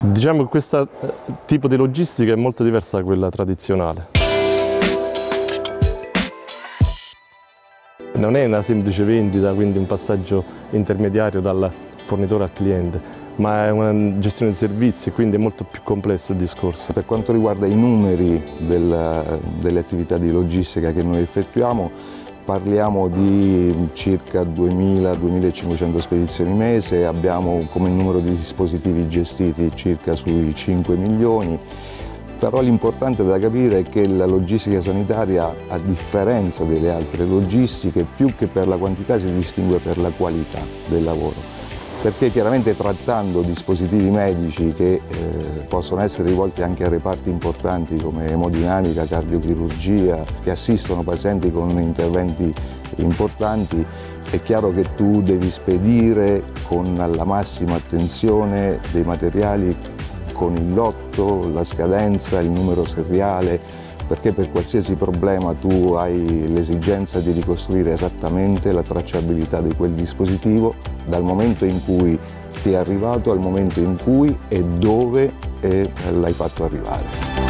Diciamo che questo tipo di logistica è molto diversa da quella tradizionale. Non è una semplice vendita, quindi un passaggio intermediario dal fornitore al cliente, ma è una gestione di servizi, quindi è molto più complesso il discorso. Per quanto riguarda i numeri delle attività di logistica che noi effettuiamo, parliamo di circa 2.000-2.500 spedizioni mese, abbiamo come numero di dispositivi gestiti circa sui 5 milioni, però l'importante da capire è che la logistica sanitaria, a differenza delle altre logistiche, più che per la quantità si distingue per la qualità del lavoro. Perché chiaramente trattando dispositivi medici che possono essere rivolti anche a reparti importanti come emodinamica, cardiochirurgia, che assistono pazienti con interventi importanti, è chiaro che tu devi spedire con la massima attenzione dei materiali con il lotto, la scadenza, il numero seriale, perché per qualsiasi problema tu hai l'esigenza di ricostruire esattamente la tracciabilità di quel dispositivo dal momento in cui ti è arrivato al momento in cui e dove l'hai fatto arrivare.